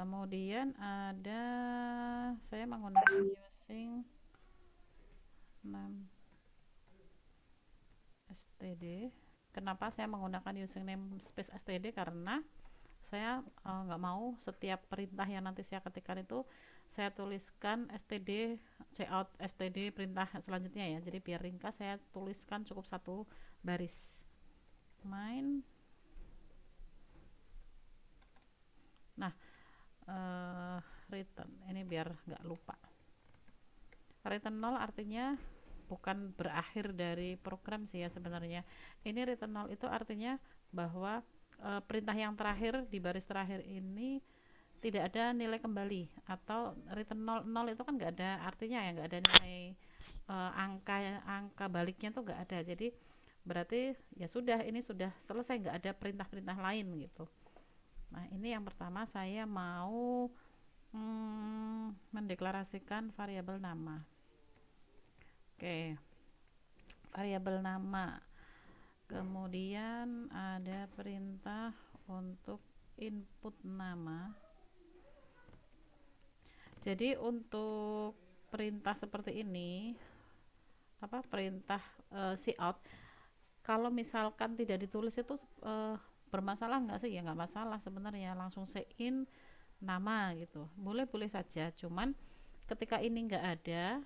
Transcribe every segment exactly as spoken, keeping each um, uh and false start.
Kemudian ada saya menggunakan using name std. Kenapa saya menggunakan using namespace std? Karena saya eh, nggak mau setiap perintah yang nanti saya ketikkan itu saya tuliskan std cout std perintah selanjutnya ya. Jadi biar ringkas saya tuliskan cukup satu baris. Main. Nah, eh, return ini biar nggak lupa. Return nol artinya bukan berakhir dari program sih ya sebenarnya. Ini return nol itu artinya bahwa e, perintah yang terakhir di baris terakhir ini tidak ada nilai kembali, atau return nol, nol itu kan nggak ada artinya ya, nggak ada nilai e, angka angka baliknya tuh nggak ada. Jadi berarti ya sudah, ini sudah selesai, nggak ada perintah-perintah lain gitu. Nah ini yang pertama, saya mau hmm, mendeklarasikan variabel nama. Oke, variabel nama. Kemudian ada perintah untuk input nama. Jadi untuk perintah seperti ini, apa perintah uh, cout, kalau misalkan tidak ditulis itu uh, bermasalah nggak sih? Ya nggak masalah sebenarnya, langsung in nama gitu, boleh-boleh saja. Cuman ketika ini nggak ada,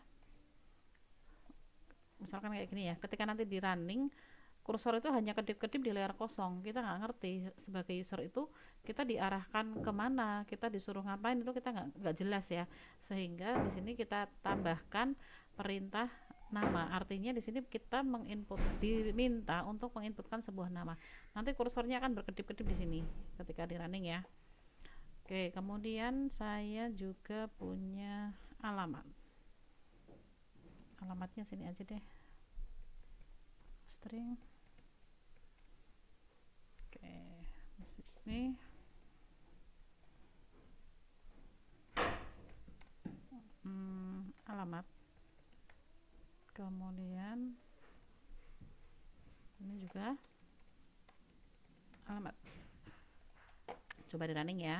misalkan kayak gini ya, ketika nanti di running kursor itu hanya kedip-kedip di layar kosong, kita nggak ngerti sebagai user itu kita diarahkan kemana, kita disuruh ngapain, itu kita nggak nggak jelas ya. Sehingga di sini kita tambahkan perintah nama, artinya di sini kita menginput, diminta untuk menginputkan sebuah nama. Nanti kursornya akan berkedip-kedip di sini ketika di running ya. Oke, kemudian saya juga punya alamat. Alamatnya sini aja deh, string. Oke, di sini hmm, alamat. Kemudian ini juga alamat. Coba di running ya.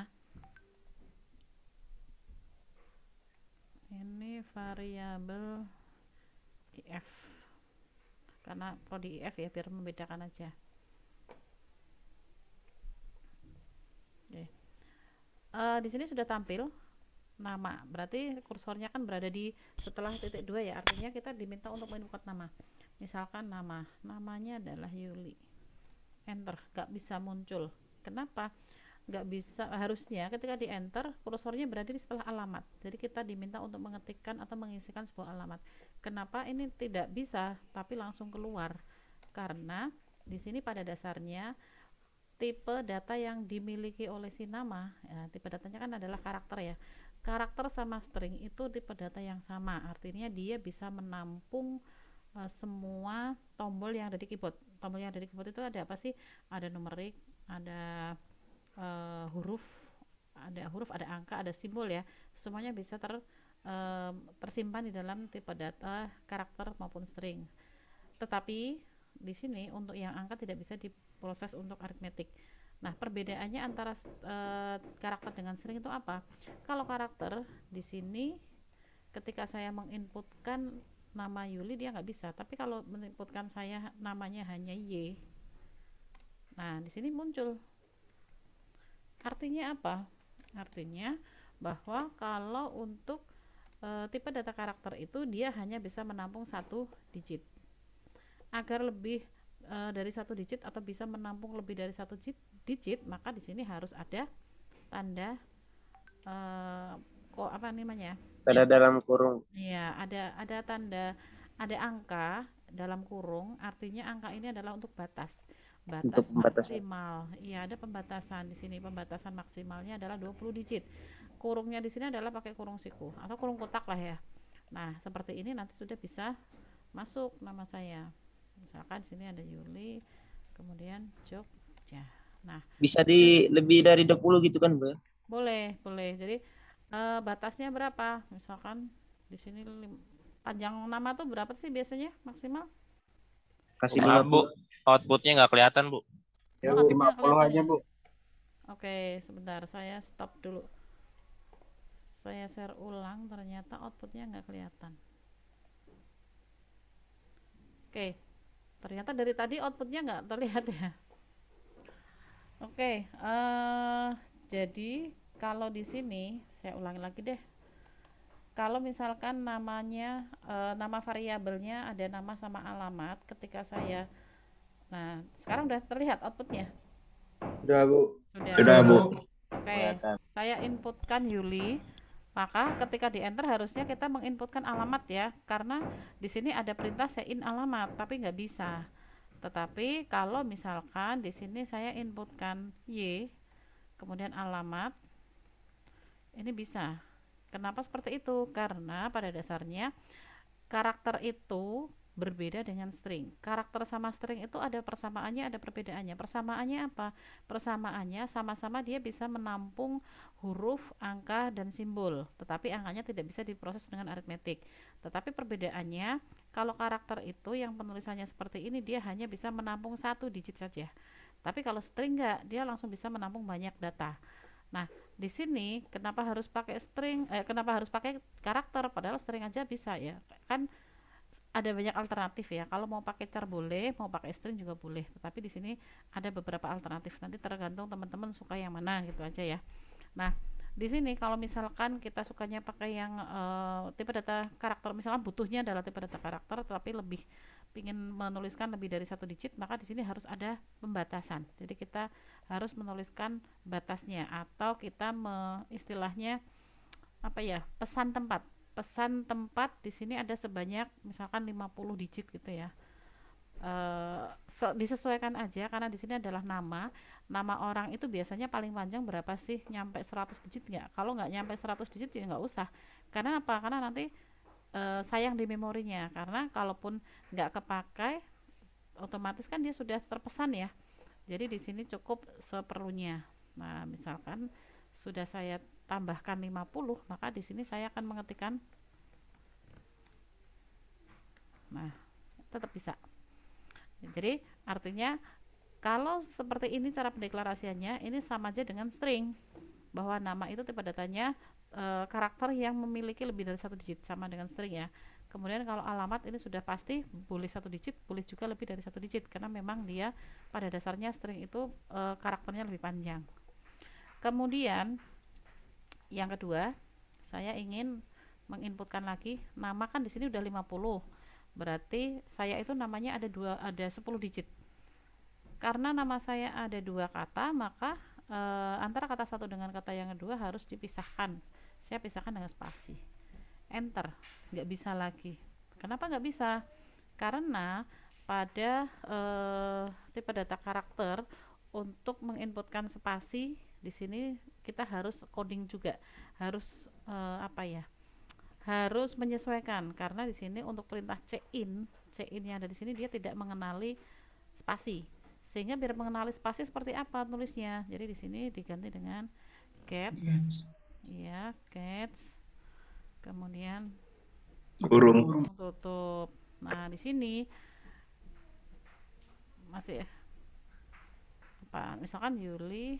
Ini variabel if, karena prodi if ya, biar membedakan aja. Oke. Uh, di sini sudah tampil nama, berarti kursornya kan berada di setelah titik dua ya, artinya kita diminta untuk menginput nama. Misalkan nama, namanya adalah Yuli, enter, gak bisa muncul. Kenapa nggak bisa? Harusnya ketika di enter kursornya berada di setelah alamat, jadi kita diminta untuk mengetikkan atau mengisikan sebuah alamat. Kenapa ini tidak bisa tapi langsung keluar? Karena di sini pada dasarnya tipe data yang dimiliki oleh si nama ya, tipe datanya kan adalah karakter ya. Karakter sama string itu tipe data yang sama, artinya dia bisa menampung uh, semua tombol yang ada di keyboard. Tombol yang ada di keyboard itu ada apa sih? Ada numerik, ada uh, huruf, ada huruf, ada angka, ada simbol ya. Semuanya bisa ter uh, tersimpan di dalam tipe data karakter maupun string. Tetapi di sini untuk yang angka tidak bisa diproses untuk aritmetik. Nah, perbedaannya antara uh, karakter dengan string itu apa? Kalau karakter di sini ketika saya menginputkan nama Yuli dia nggak bisa, tapi kalau menginputkan saya namanya hanya Y, nah di sini muncul. Artinya apa? Artinya bahwa kalau untuk e, tipe data karakter itu dia hanya bisa menampung satu digit. Agar lebih e, dari satu digit atau bisa menampung lebih dari satu digit, maka di sini harus ada tanda e, kok apa namanya? Tanda dalam kurung. Iya, ada ada tanda, ada angka dalam kurung, artinya angka ini adalah untuk batas. Batas maksimal. Iya, ada pembatasan di sini. Pembatasan maksimalnya adalah dua puluh digit. Kurungnya di sini adalah pakai kurung siku atau kurung kotak lah ya. Nah, seperti ini nanti sudah bisa masuk nama saya. Misalkan di sini ada Yuli, kemudian Jogja. Nah, bisa di lebih dari dua puluh gitu kan, Bu? boleh, boleh. Jadi uh, batasnya berapa? Misalkan di sini panjang nama tuh berapa sih biasanya maksimal? Kasih lima, Bu. Outputnya nggak kelihatan, Bu. Oh, outputnya lima puluh aja, ya? Bu. Oke, sebentar, saya stop dulu. saya share ulang ternyata outputnya nggak kelihatan. Oke, ternyata dari tadi outputnya nggak terlihat ya. Oke, eh, jadi kalau di sini saya ulangi lagi deh. Kalau misalkan namanya eh, nama variabelnya ada nama sama alamat, ketika saya, nah sekarang udah terlihat outputnya. Sudah, Bu. Sudah. Sudah, Bu. Oke, saya inputkan Yuli. Maka ketika di enter harusnya kita menginputkan alamat ya, karena di sini ada perintah saya in alamat, tapi nggak bisa. Tetapi kalau misalkan di sini saya inputkan Y, kemudian alamat, ini bisa. Kenapa seperti itu? Karena pada dasarnya karakter itu berbeda dengan string. Karakter sama string itu ada persamaannya, ada perbedaannya. Persamaannya apa? Persamaannya sama-sama dia bisa menampung huruf, angka, dan simbol. Tetapi angkanya tidak bisa diproses dengan aritmetik. Tetapi perbedaannya, kalau karakter itu yang penulisannya seperti ini, dia hanya bisa menampung satu digit saja. Tapi kalau string enggak, dia langsung bisa menampung banyak data. Nah, di sini kenapa harus pakai string? Eh, kenapa harus pakai karakter? Padahal string aja bisa ya. Kan ada banyak alternatif ya. Kalau mau pakai char boleh, mau pakai string juga boleh. Tetapi di sini ada beberapa alternatif. Nanti tergantung teman-teman suka yang mana gitu aja ya. Nah, di sini kalau misalkan kita sukanya pakai yang uh, tipe data karakter, misalkan butuhnya adalah tipe data karakter, tapi lebih ingin menuliskan lebih dari satu digit, maka di sini harus ada pembatasan. Jadi kita harus menuliskan batasnya, atau kita me, istilahnya apa ya, pesan tempat. Pesan tempat di sini ada sebanyak misalkan lima puluh digit gitu ya. E, disesuaikan aja karena di sini adalah nama. Nama orang itu biasanya paling panjang berapa sih? Nyampe seratus digit nggak? Kalau nggak nyampe seratus digit ya nggak usah. Karena apa? Karena nanti e, sayang di memorinya. Karena kalaupun nggak kepakai, otomatis kan dia sudah terpesan ya. Jadi di sini cukup seperlunya. Nah, misalkan sudah saya tambahkan lima puluh, maka di sini saya akan mengetikkan, nah tetap bisa. Jadi artinya kalau seperti ini cara pendeklarasiannya, ini sama aja dengan string, bahwa nama itu tipe datanya e, karakter yang memiliki lebih dari satu digit, sama dengan string ya. Kemudian kalau alamat ini sudah pasti boleh satu digit, boleh juga lebih dari satu digit, karena memang dia pada dasarnya string itu e, karakternya lebih panjang. Kemudian yang kedua, saya ingin menginputkan lagi nama, kan di sini udah lima puluh. Berarti saya itu namanya ada dua, ada sepuluh digit. Karena nama saya ada dua kata, maka e, antara kata satu dengan kata yang kedua harus dipisahkan. Saya pisahkan dengan spasi. Enter, nggak bisa lagi. Kenapa nggak bisa? Karena pada e, tipe data karakter untuk menginputkan spasi di sini kita harus coding juga, harus uh, apa ya, harus menyesuaikan, karena di sini untuk perintah cin, cin yang ada di sini dia tidak mengenali spasi, sehingga biar mengenali spasi seperti apa tulisnya. Jadi di sini diganti dengan caps, ya caps, kemudian Kurung. tutup. Nah di sini masih apa? Misalkan Yuli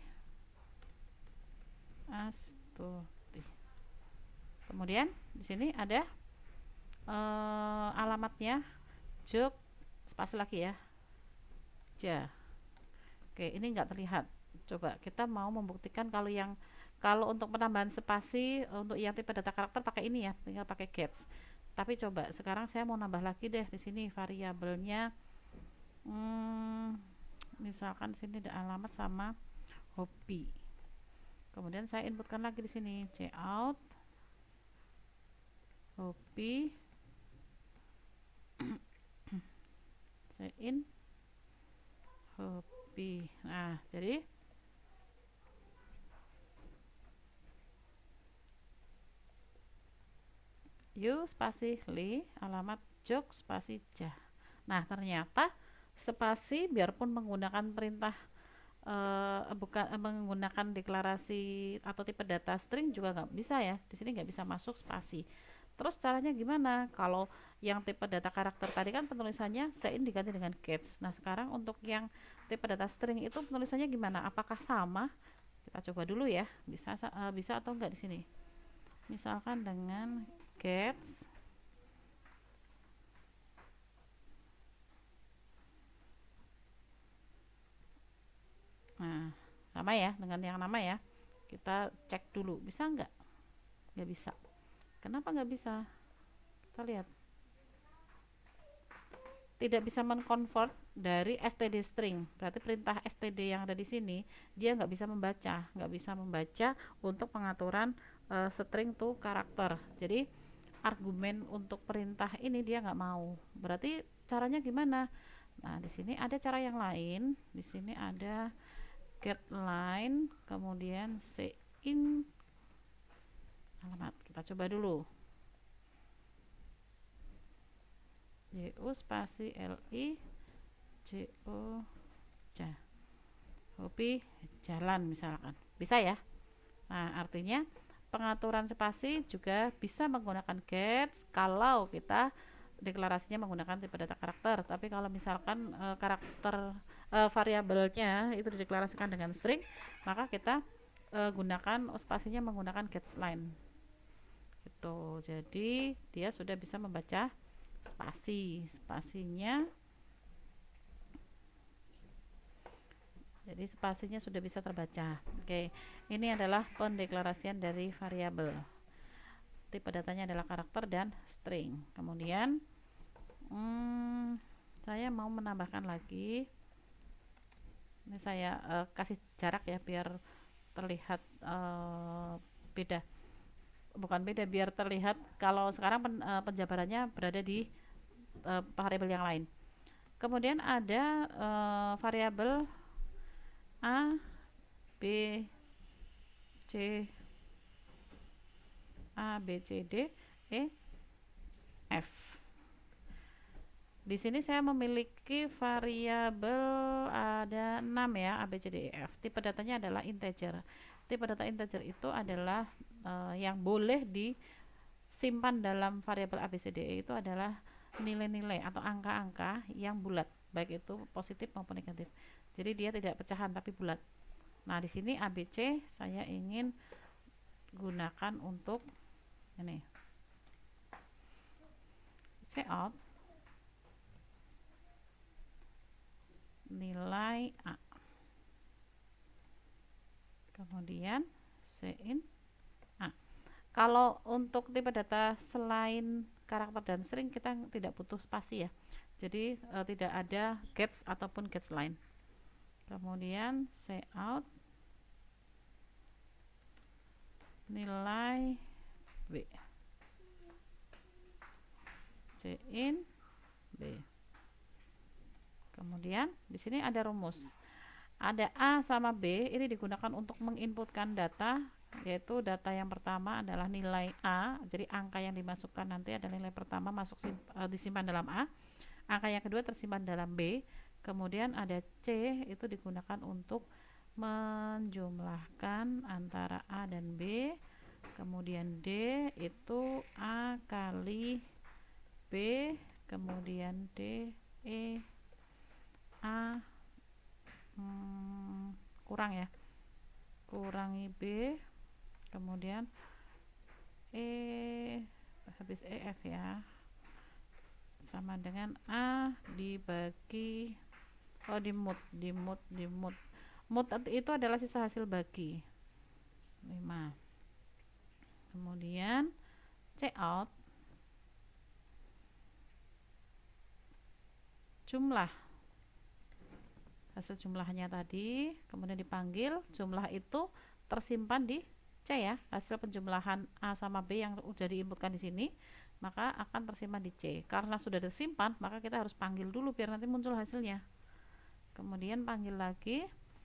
Astuti. Kemudian di sini ada uh, alamatnya, Jog, spasi lagi ya, Ja. Oke, ini enggak terlihat. Coba kita mau membuktikan kalau yang kalau untuk penambahan spasi untuk yang tipe data karakter pakai ini ya, tinggal pakai caps. Tapi coba sekarang saya mau nambah lagi deh di sini variabelnya. Hmm, misalkan di sini ada alamat sama hobi. Kemudian saya inputkan lagi di sini cout hobi, saya in hobi. Nah, jadi you spasi li alamat jog spasi ja. Nah, ternyata spasi biarpun menggunakan perintah Uh, bukan uh, menggunakan deklarasi atau tipe data string juga nggak bisa ya. Di sini nggak bisa masuk spasi. Terus caranya gimana? Kalau yang tipe data karakter tadi kan penulisannya sein diganti dengan caps. Nah sekarang untuk yang tipe data string itu penulisannya gimana? Apakah sama? Kita coba dulu ya. Bisa uh, bisa atau enggak di sini? misalkan dengan gets nah sama ya dengan yang nama ya, kita cek dulu bisa nggak. Nggak bisa. Kenapa nggak bisa? Kita lihat tidak bisa menconvert dari std string, berarti perintah std yang ada di sini dia nggak bisa membaca nggak bisa membaca untuk pengaturan e, string to karakter. Jadi argumen untuk perintah ini dia nggak mau. Berarti caranya gimana? Nah, di sini ada cara yang lain. Di sini ada getLine, kemudian cin alamat. Kita coba dulu. ju spasi li jo ja hobi jalan misalkan. Bisa ya? Nah, artinya pengaturan spasi juga bisa menggunakan gets kalau kita deklarasinya menggunakan tipe data karakter. Tapi kalau misalkan e, karakter e, variabelnya itu dideklarasikan dengan string, maka kita e, gunakan spasinya menggunakan getLine. Gitu. Jadi dia sudah bisa membaca spasi. Spasinya jadi spasinya sudah bisa terbaca. Oke, ini adalah pendeklarasian dari variabel. Tipe datanya adalah karakter dan string. Kemudian hmm, saya mau menambahkan lagi. Ini saya uh, kasih jarak ya biar terlihat uh, beda. Bukan beda, biar terlihat kalau sekarang pen, uh, penjabarannya berada di uh, variabel yang lain. Kemudian ada uh, variabel A, B, C, A, B, C, D, E, F. Di sini saya memiliki variabel ada enam ya, A, B, C, D, E, F. Tipe datanya adalah integer. Tipe data integer itu adalah uh, yang boleh disimpan dalam variabel A, B, C, D, E itu adalah nilai-nilai atau angka-angka yang bulat, baik itu positif maupun negatif. Jadi dia tidak pecahan tapi bulat. Nah, di sini A B C saya ingin gunakan untuk ini. Cout nilai A. Kemudian cin A. Kalau untuk tipe data selain karakter dan string kita tidak butuh spasi ya. Jadi e, tidak ada gets ataupun getLine. Kemudian cout nilai B, cin B. Kemudian di sini ada rumus. Ada A sama B, ini digunakan untuk menginputkan data, yaitu data yang pertama adalah nilai A. Jadi angka yang dimasukkan nanti adalah nilai pertama masuk sim, uh, disimpan dalam A. Angka yang kedua tersimpan dalam B. Kemudian ada C, itu digunakan untuk menjumlahkan antara A dan B. Kemudian D itu A kali B, kemudian D E A hmm, kurang ya, kurangi B, kemudian E habis E F ya, sama dengan A dibagi oh dimut dimut dimut mut itu adalah sisa hasil bagi lima. Kemudian cout jumlah hasil jumlahnya tadi, kemudian dipanggil jumlah itu tersimpan di C ya, hasil penjumlahan A sama B yang sudah diinputkan di sini maka akan tersimpan di C. Karena sudah tersimpan maka kita harus panggil dulu biar nanti muncul hasilnya. Kemudian panggil lagi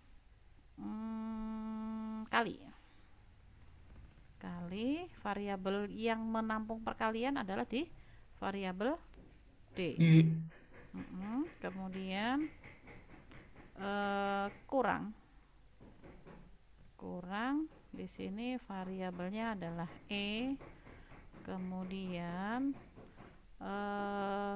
hmm, kali kali variabel yang menampung perkalian adalah di variabel D. Mm -hmm. Kemudian uh, kurang kurang di sini variabelnya adalah E. Kemudian uh,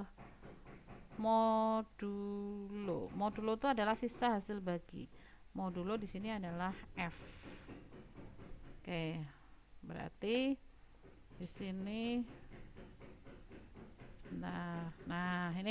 modulo modulo itu adalah sisa hasil bagi. Modulo di sini adalah F. Oke, berarti Di sini sebentar. Nah, ini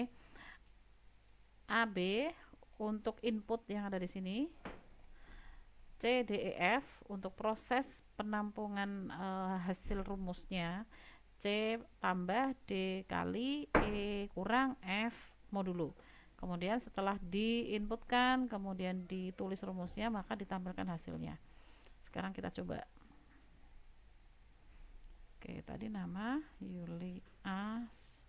A B untuk input yang ada di sini, C D E F untuk proses penampungan eh, hasil rumusnya, C tambah D kali E kurang F modulo. Kemudian setelah diinputkan, kemudian ditulis rumusnya, maka ditampilkan hasilnya. Sekarang kita coba. Oke, tadi nama Yuli A,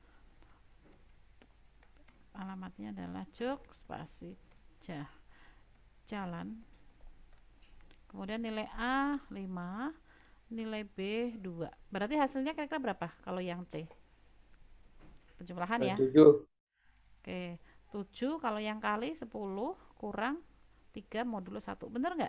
alamatnya adalah Cuk spasi Jah, jalan. Kemudian nilai A lima, nilai B dua. Berarti hasilnya kira-kira berapa kalau yang C? Penjumlahan ya. tujuh. Oke, tujuh kalau yang kali sepuluh kurang tiga modulo satu. Bener nggak?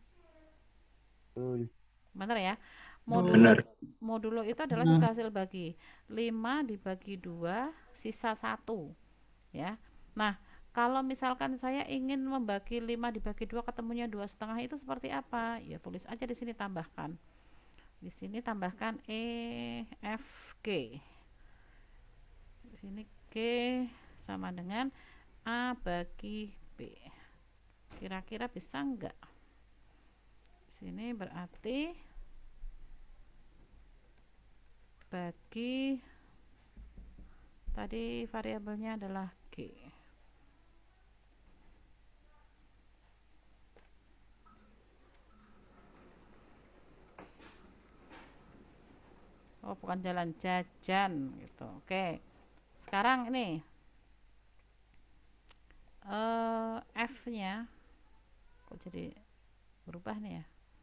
Bener ya. Modulo Benar. modulo itu adalah sisa hasil bagi. lima dibagi dua sisa satu. Ya. Nah, kalau misalkan saya ingin membagi lima dibagi dua ketemunya dua setengah itu seperti apa? Ya tulis aja di sini, tambahkan. Di sini tambahkan E F G. Di sini G sama dengan A bagi B. Kira-kira bisa enggak? Di sini berarti bagi tadi variabelnya adalah G. Oh, bukan jalan, jajan gitu. Oke. Sekarang ini eh, F-nya kok jadi berubah nih ya?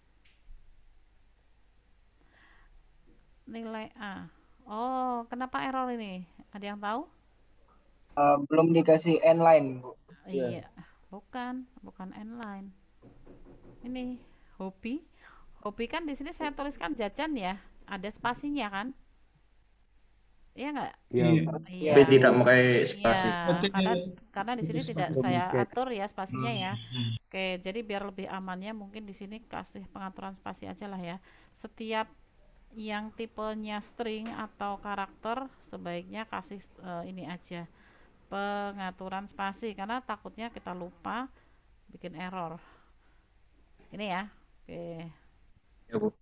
Nilai A. Oh, kenapa error ini? Ada yang tahu? Uh, belum dikasih N line, Bu. Iya, bukan, bukan N-line. Ini hobi. Hobi kan di sini saya tuliskan jajan ya, ada spasinya kan? Iya nggak? Iya. Iya. B tidak pakai Iya, spasi. karena karena di sini tidak saya Oke. atur ya spasinya ya. Oke, jadi biar lebih amannya mungkin di sini kasih pengaturan spasi aja lah ya. Setiap yang tipenya string atau karakter sebaiknya kasih eh, ini aja pengaturan spasi, karena takutnya kita lupa bikin error. Ini ya. Oke. Ya, Bu.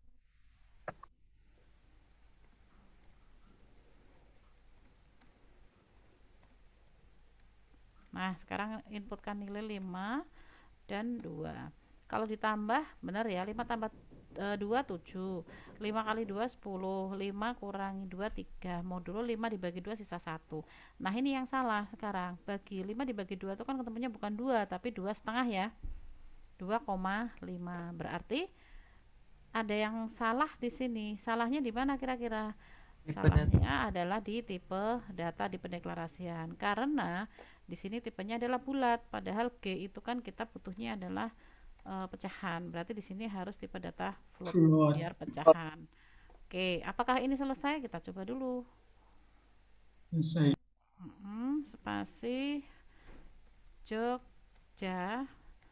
Nah, sekarang inputkan nilai lima dan dua. Kalau ditambah, benar ya, lima tambah e, dua, tujuh. lima kali dua, sepuluh. lima kurangi dua, tiga. Modulo lima dibagi dua, sisa satu. Nah, ini yang salah sekarang. Bagi lima dibagi dua itu kan ketemunya bukan dua, tapi dua setengah ya. dua koma lima. Berarti ada yang salah di sini. Salahnya di mana kira-kira? Salahnya adalah di tipe data di pendeklarasian, karena di sini tipenya adalah bulat, padahal G itu kan kita butuhnya adalah e, pecahan. Berarti di sini harus tipe data float biar pecahan. Oke, apakah ini selesai? Kita coba dulu. Selesai. Mm-mm, spasi Jogja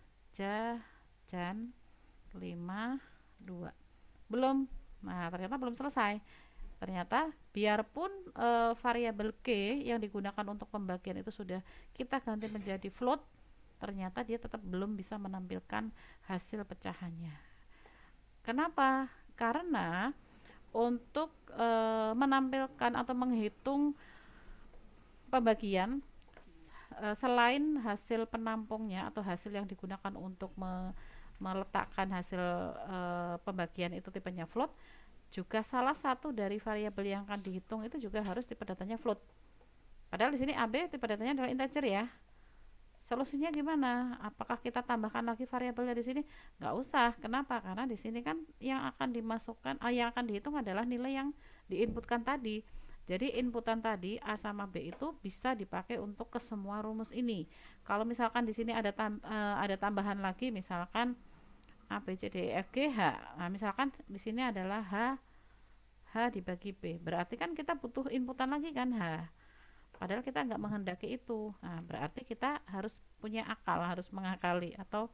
jajan lima dua. Belum. Nah, ternyata belum selesai. Ternyata biarpun e, variabel G yang digunakan untuk pembagian itu sudah kita ganti menjadi float, ternyata dia tetap belum bisa menampilkan hasil pecahannya. Kenapa? Karena untuk e, menampilkan atau menghitung pembagian e, selain hasil penampungnya atau hasil yang digunakan untuk me, meletakkan hasil e, pembagian itu tipenya float, juga salah satu dari variabel yang akan dihitung itu juga harus tipe datanya float. Padahal di sini A B tipe datanya adalah integer ya. Solusinya gimana? Apakah kita tambahkan lagi variabelnya di sini? Nggak usah. Kenapa? Karena di sini kan yang akan dimasukkan, eh, yang akan dihitung adalah nilai yang diinputkan tadi. Jadi inputan tadi A sama B itu bisa dipakai untuk ke semua rumus ini. Kalau misalkan di sini ada tam, eh, ada tambahan lagi, misalkan A, B, C, D, E, F, G, H. Nah, misalkan di sini adalah H, H dibagi B. Berarti kan kita butuh inputan lagi kan H. Padahal kita nggak menghendaki itu. Nah, berarti kita harus punya akal, harus mengakali atau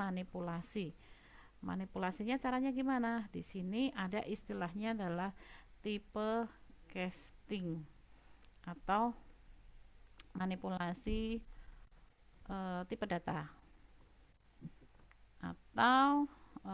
memanipulasi. Manipulasinya caranya gimana? Di sini ada istilahnya adalah tipe casting atau manipulasi e, tipe data atau e,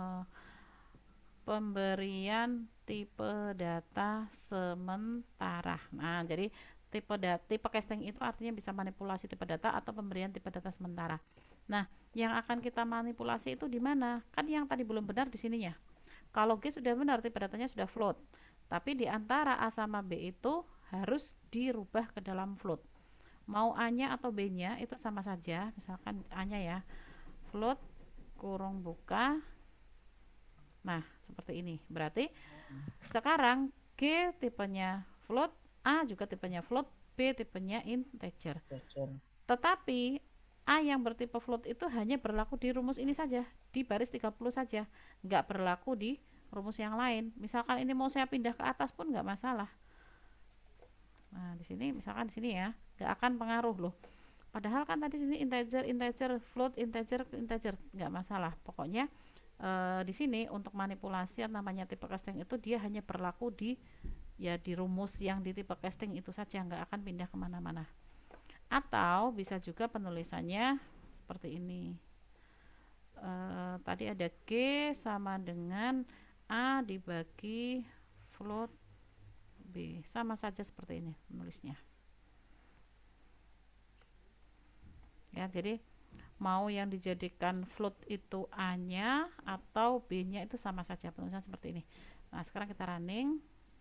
pemberian tipe data sementara. Nah, jadi tipe data, tipe casting itu artinya bisa manipulasi tipe data atau pemberian tipe data sementara. Nah, yang akan kita manipulasi itu di mana? Kan yang tadi belum benar di sininya. Kalau G sudah benar, tipe datanya sudah float. Tapi di antara A sama B itu harus dirubah ke dalam float. Mau A-nya atau B-nya itu sama saja. Misalkan A-nya ya, float kurung buka. Nah, seperti ini. Berarti sekarang G tipenya float, A juga tipenya float, B tipenya integer. Tetapi A yang bertipe float itu hanya berlaku di rumus ini saja, di baris tiga puluh saja, nggak berlaku di rumus yang lain. Misalkan ini mau saya pindah ke atas pun nggak masalah. Nah, di sini misalkan di sini ya, nggak akan pengaruh loh. Padahal kan tadi di sini integer, integer, float, integer, integer, nggak masalah. Pokoknya e, di sini untuk manipulasi yang namanya tipe casting itu dia hanya berlaku di ya di rumus yang di tipe casting itu saja, nggak akan pindah kemana-mana. Atau bisa juga penulisannya seperti ini. E, tadi ada G sama dengan A dibagi float B, sama saja seperti ini menulisnya. Ya, jadi mau yang dijadikan float itu A-nya atau B-nya itu sama saja penulisan seperti ini. Nah, sekarang kita running.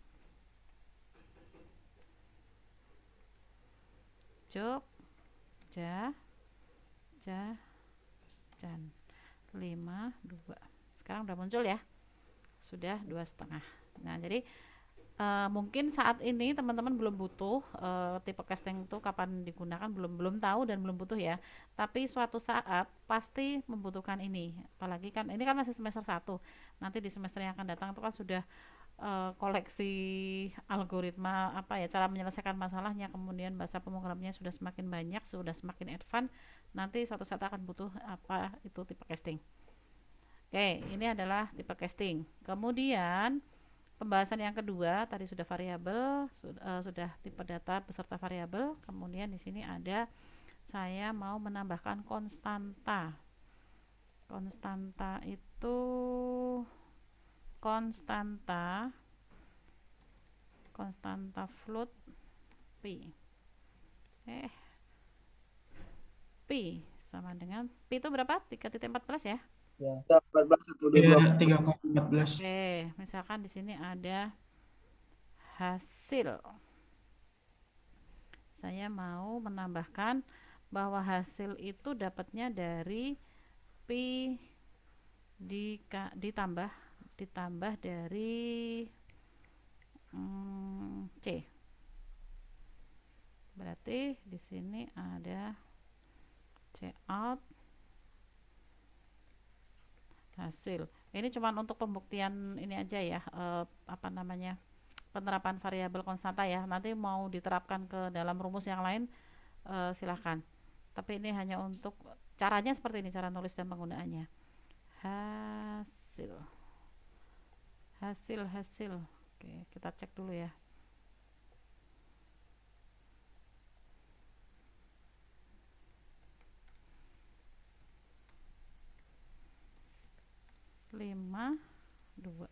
Jogja, ja, jan, lima, dua. Sekarang udah muncul ya, sudah dua setengah. Nah, jadi uh, mungkin saat ini teman-teman belum butuh uh, tipe casting itu kapan digunakan, belum belum tahu dan belum butuh ya. Tapi suatu saat pasti membutuhkan ini. Apalagi kan ini kan masih semester satu. Nanti di semester yang akan datang itu kan sudah Uh, koleksi algoritma apa ya, cara menyelesaikan masalahnya, kemudian bahasa pemrogramannya sudah semakin banyak, sudah semakin advance, nanti suatu saat akan butuh apa itu tipe casting. Oke, ini adalah tipe casting. Kemudian pembahasan yang kedua tadi sudah variabel, sudah, uh, sudah tipe data beserta variabel. Kemudian di sini ada saya mau menambahkan konstanta. Konstanta itu konstanta konstanta float P. Eh P sama dengan P itu berapa? tiga titik empat belas ya? Ya, empat belas satu dua dua. tiga koma empat belas. Oke, misalkan di sini ada hasil. Saya mau menambahkan bahwa hasil itu dapatnya dari P ditambah ditambah dari hmm, C. Berarti di sini ada C out hasil. Ini cuma untuk pembuktian ini aja ya, eh, apa namanya, penerapan variabel konstanta ya. Nanti mau diterapkan ke dalam rumus yang lain eh, silahkan. Tapi ini hanya untuk caranya seperti ini, cara nulis dan penggunaannya. Hasil hasil hasil oke, kita cek dulu ya. Lima dua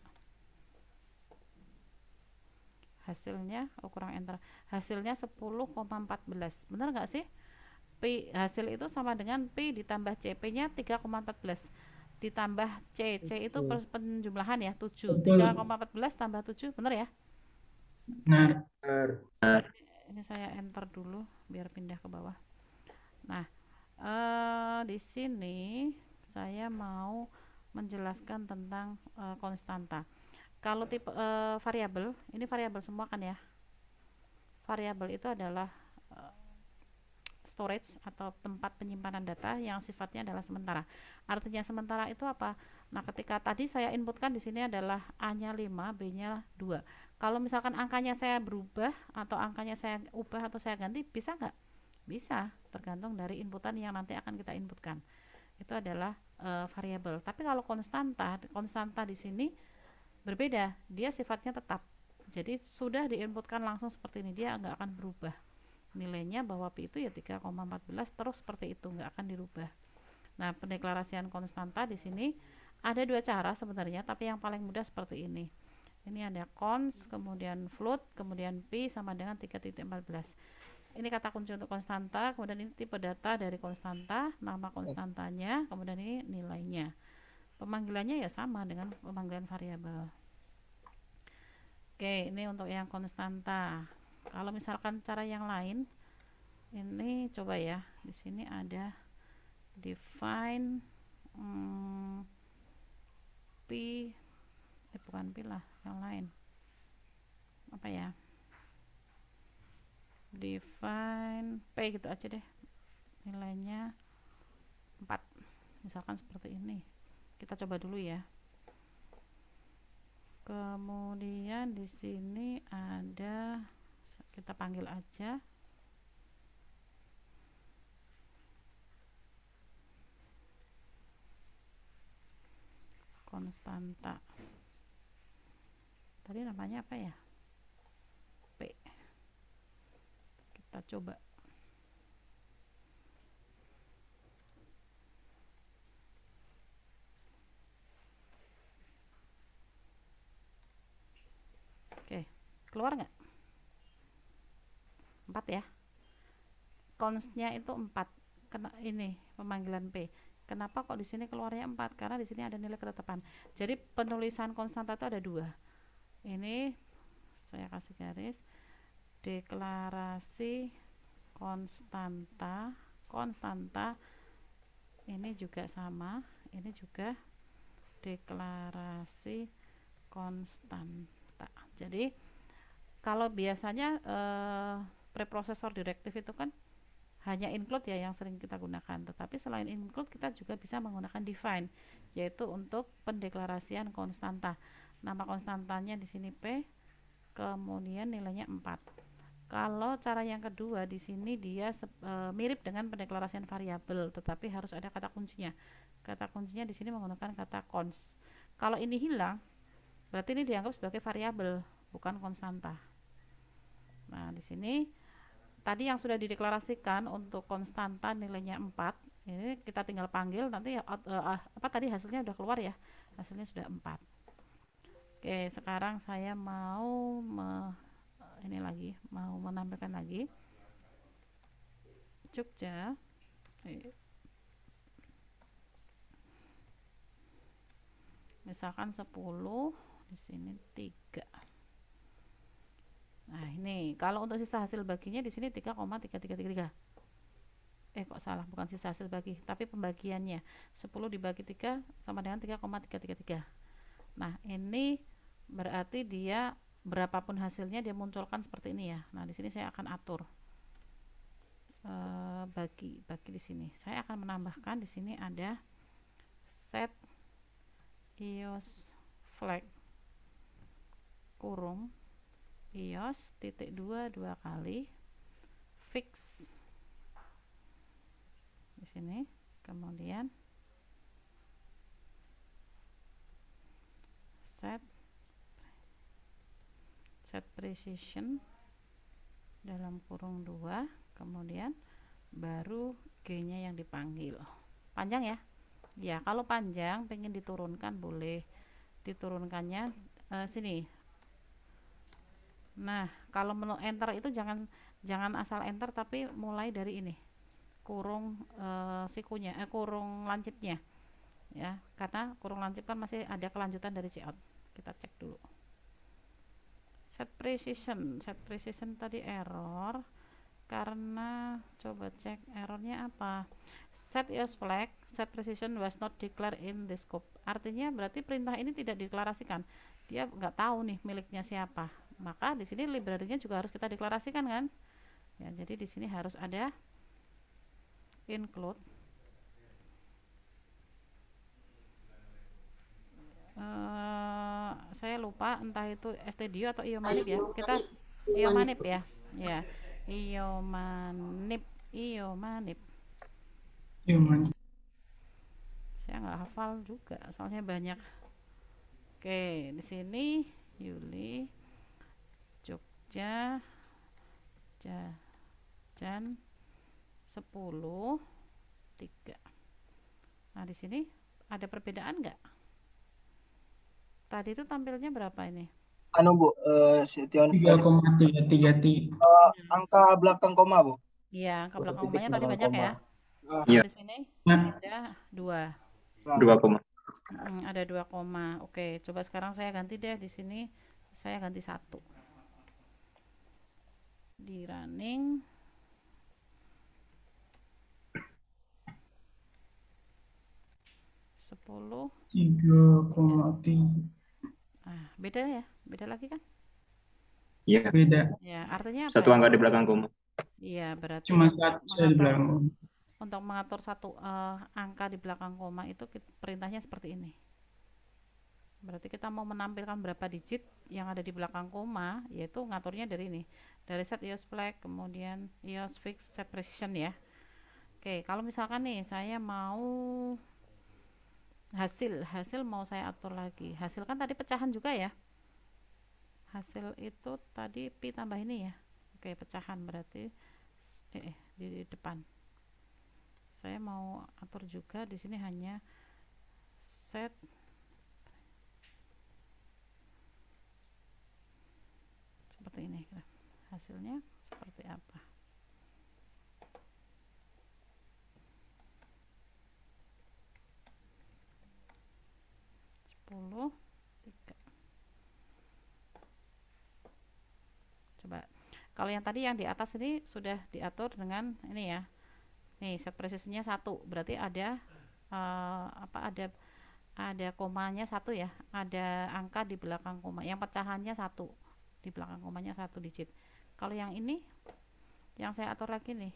hasilnya, oh kurang enter, hasilnya sepuluh koma empat belas. Benar nggak sih? P hasil itu sama dengan P ditambah C, P nya tiga koma empat belas ditambah C, C itu penjumlahan ya, tujuh. tiga koma empat belas tambah tujuh, benar ya? Benar. Ini saya enter dulu biar pindah ke bawah. Nah, eh, di sini saya mau menjelaskan tentang eh, konstanta. Kalau tipe eh, variabel, ini variabel semua kan ya? Variabel itu adalah eh, storage atau tempat penyimpanan data yang sifatnya adalah sementara. Artinya sementara itu apa? Nah, ketika tadi saya inputkan di sini adalah A-nya lima, B-nya dua. Kalau misalkan angkanya saya berubah atau angkanya saya ubah atau saya ganti, bisa nggak? Bisa, tergantung dari inputan yang nanti akan kita inputkan. Itu adalah e, variabel. Tapi kalau konstanta, konstanta di sini berbeda. Dia sifatnya tetap. Jadi sudah diinputkan langsung seperti ini, dia nggak akan berubah nilainya, bahwa pi itu ya tiga koma satu empat terus seperti itu, nggak akan dirubah. Nah, pendeklarasian konstanta di sini ada dua cara sebenarnya, tapi yang paling mudah seperti ini. Ini ada cons, kemudian float, kemudian pi sama dengan tiga titik empat belas. Ini kata kunci untuk konstanta, kemudian ini tipe data dari konstanta, nama konstantanya, kemudian ini nilainya. Pemanggilannya ya sama dengan pemanggilan variabel. Oke, ini untuk yang konstanta. Kalau misalkan cara yang lain, ini coba ya, di sini ada define hmm, pi, eh bukan pi lah, yang lain. Apa ya? Define p gitu aja deh. Nilainya empat. Misalkan seperti ini. Kita coba dulu ya. Kemudian di sini ada, kita panggil aja konstanta. Tadi namanya apa ya? P. Kita coba. Oke, keluar nggak? empat ya. Constnya itu empat. Kena ini pemanggilan P. Kenapa kok di sini keluarnya empat? Karena di sini ada nilai ketetapan. Jadi penulisan konstanta itu ada dua. Ini saya kasih garis. Deklarasi konstanta. Konstanta ini juga sama. Ini juga deklarasi konstanta. Jadi kalau biasanya eh, preprosesor direktif itu kan hanya include ya yang sering kita gunakan, tetapi selain include kita juga bisa menggunakan define, yaitu untuk pendeklarasian konstanta. Nama konstantanya di sini P, kemudian nilainya empat. Kalau cara yang kedua di sini dia e, mirip dengan pendeklarasian variabel, tetapi harus ada kata kuncinya. Kata kuncinya di sini menggunakan kata cons. Kalau ini hilang, berarti ini dianggap sebagai variabel, bukan konstanta. Nah, di sini tadi yang sudah dideklarasikan untuk konstanta nilainya empat, ini kita tinggal panggil nanti uh, uh, apa tadi hasilnya udah keluar ya, hasilnya sudah empat. Oke, sekarang saya mau me, ini lagi mau menampilkan lagi Jogja. Misalkan sepuluh, di sini tiga. Nah, ini kalau untuk sisa hasil baginya di sini tiga koma tiga tiga tiga tiga. Eh kok salah, bukan sisa hasil bagi, tapi pembagiannya. sepuluh dibagi tiga sama dengan tiga koma tiga tiga tiga. Nah, ini berarti dia berapapun hasilnya dia munculkan seperti ini ya. Nah, di sini saya akan atur e, bagi bagi di sini. Saya akan menambahkan di sini ada set ios flag kurung ios titik dua dua kali fix di sini, kemudian set set precision dalam kurung dua, kemudian baru G nya yang dipanggil. Panjang ya? Ya, kalau panjang pengen diturunkan boleh diturunkannya eh, sini. Nah, kalau menu enter itu jangan jangan asal enter, tapi mulai dari ini kurung eh, sikunya eh, kurung lancipnya ya, karena kurung lancip kan masih ada kelanjutan dari cout. Kita cek dulu set precision. Set precision tadi error karena coba cek errornya apa. Set ios flag set precision was not declared in the scope, artinya berarti perintah ini tidak deklarasikan, dia nggak tahu nih miliknya siapa. Maka di sini library-nya juga harus kita deklarasikan kan ya. Jadi di sini harus ada include uh, saya lupa entah itu stdio atau iomanip ya. Kita iomanip ya. Ya, iomanip, iomanip. Iomanip. Saya nggak hafal juga, soalnya banyak. Oke, di sini Yuli ja, ja, jan, sepuluh, tiga. Nah, di sini ada perbedaan nggak? Tadi itu tampilnya berapa ini? Anu Bu, eh Setion tiga tadi koma tiga tiga tiga. eh, angka belakang koma Bu. Iya, angka Satu belakang titik komanya tadi belakang banyak koma. ya. Ah, Kalau Iya. di sini Nah, ada dua. nah. Dua koma. Mm, ada dua koma. Oke, coba sekarang saya ganti deh di sini. Saya ganti satu. Di running. Sepuluh. tiga koma tiga. Ah, beda ya? Beda lagi kan? Iya. Beda. Ya, artinya apa Satu ya? angka di belakang koma. Iya, berarti Cuma untuk satu saya di mengatur belakang. untuk mengatur satu eh, angka di belakang koma itu kit- perintahnya seperti ini. Berarti kita mau menampilkan berapa digit yang ada di belakang koma, yaitu ngaturnya dari ini. Dari set E O S flag, kemudian E O S fix, set precision ya. Oke, kalau misalkan nih saya mau hasil, hasil mau saya atur lagi. Hasil kan tadi pecahan juga ya. Hasil itu tadi pi tambah ini ya. Oke, pecahan berarti s- eh, eh, di depan. Saya mau atur juga di sini hanya set seperti ini. Hasilnya seperti apa? sepuluh, tiga. Coba. Kalau yang tadi yang di atas ini sudah diatur dengan ini ya. Nih, set presisinya satu. Berarti ada eh, apa ada ada komanya satu ya. Ada angka di belakang koma. Yang pecahannya satu. Di belakang komanya satu digit. Kalau yang ini yang saya atur lagi nih.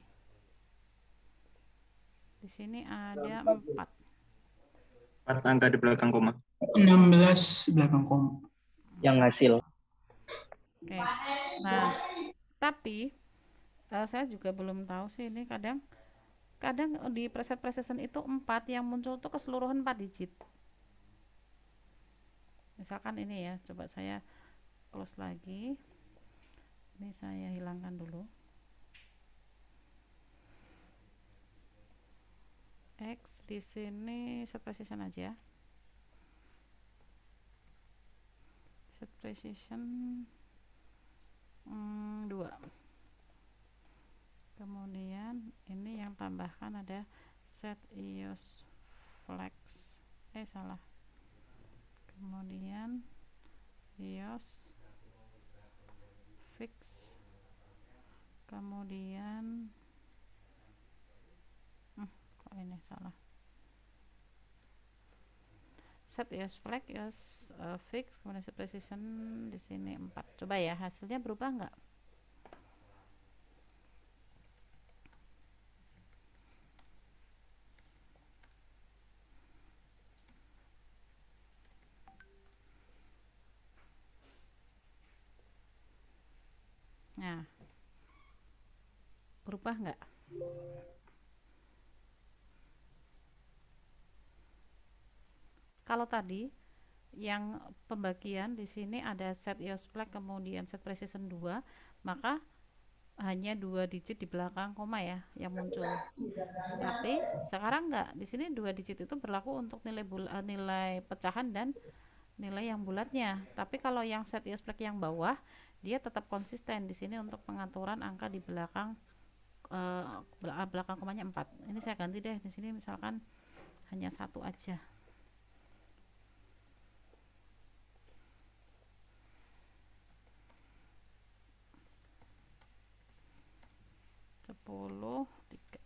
Di sini ada Empat, Bu. empat. Empat angka di belakang koma. enam belas belakang koma. Yang hasil. Oke. Nah, tapi eh, saya juga belum tahu sih ini kadang kadang di preset precision itu empat yang muncul tuh keseluruhan empat digit. Misalkan ini ya, coba saya close lagi. Ini saya hilangkan dulu. X di sini set precision aja. Set precision hmm, dua. Kemudian ini yang tambahkan ada set E O S flex. Eh salah. Kemudian E O S fix. Kemudian hmm, kok ini salah. Set E O S flag, E O S uh, fix, kemudian set precision di sini empat. Coba ya, hasilnya berubah nggak? Nah, berubah nggak? Kalau tadi yang pembagian di sini ada set E O S flag kemudian set precision dua, maka hanya dua digit di belakang koma ya yang muncul. Tapi sekarang nggak, di sini dua digit itu berlaku untuk nilai bul uh, nilai pecahan dan nilai yang bulatnya. Tapi kalau yang set E O S flag yang bawah, dia tetap konsisten di sini untuk pengaturan angka di belakang uh, belakang komanya empat. Ini saya ganti deh di sini misalkan hanya satu aja. sepuluh, tiga.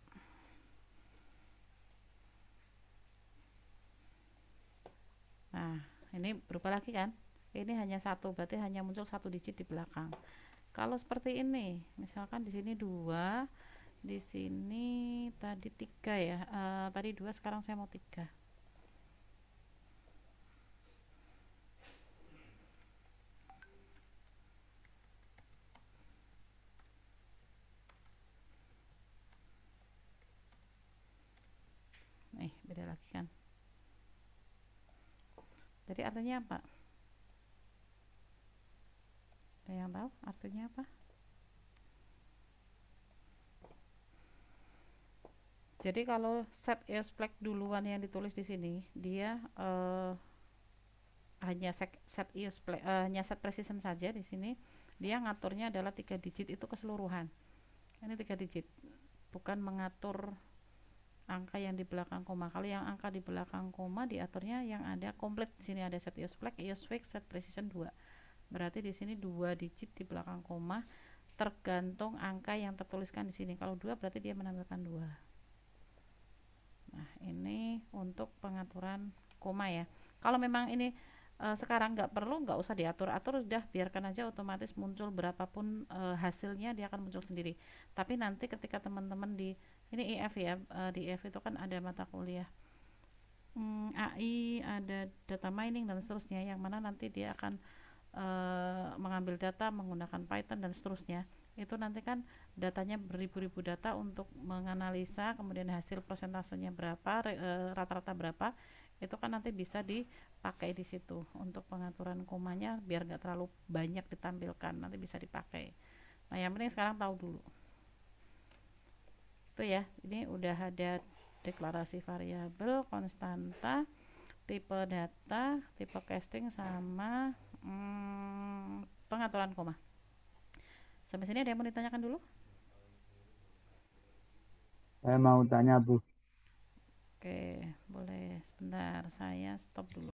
Nah, ini berubah lagi kan? Ini hanya satu, berarti hanya muncul satu digit di belakang. Kalau seperti ini, misalkan di sini dua, di sini tadi tiga ya. Uh, tadi dua, sekarang saya mau tiga. Nih, beda lagi kan? Jadi artinya apa? Ada yang tahu artinya apa? Jadi kalau set EOS flag duluan yang ditulis di sini, dia eh, hanya set, set EOS flag, eh, hanya set precision saja di sini. Dia ngaturnya adalah tiga digit itu keseluruhan. Ini tiga digit, bukan mengatur angka yang di belakang koma. Kalau yang angka di belakang koma diaturnya yang ada komplit. Di sini ada set EOS flag, EOS fix, set precision dua. Berarti di sini dua digit di belakang koma tergantung angka yang tertuliskan di sini. Kalau dua berarti dia menampilkan dua. Nah, ini untuk pengaturan koma ya. Kalau memang ini e, sekarang nggak perlu, nggak usah diatur-atur, sudah biarkan aja otomatis muncul berapapun e, hasilnya dia akan muncul sendiri. Tapi nanti ketika teman-teman di ini I F ya, e, di I F itu kan ada mata kuliah hmm, A I, ada data mining dan seterusnya, yang mana nanti dia akan e, mengambil data menggunakan Python dan seterusnya. Itu nanti kan datanya beribu-ribu data untuk menganalisa, kemudian hasil persentasenya berapa, rata-rata berapa, itu kan nanti bisa dipakai di situ untuk pengaturan komanya biar nggak terlalu banyak ditampilkan, nanti bisa dipakai. Nah, yang penting sekarang tahu dulu itu ya. Ini udah ada deklarasi variabel, konstanta, tipe data, tipe casting, sama hmm, pengaturan koma. Sampai sini ada yang mau ditanyakan dulu? Saya mau tanya, Bu. Oke, boleh sebentar, saya stop dulu.